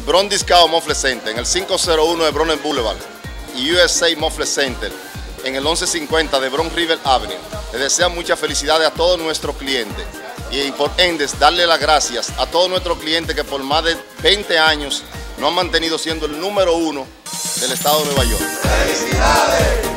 Bronx Discount Muffler Center en el 501 de Bronx Boulevard y USA Muffler Center en el 1150 de Bronx River Avenue. Les desean muchas felicidades a todos nuestros clientes y por ende darle las gracias a todos nuestros clientes que por más de 20 años nos han mantenido siendo el número 1 del estado de Nueva York. ¡Felicidades!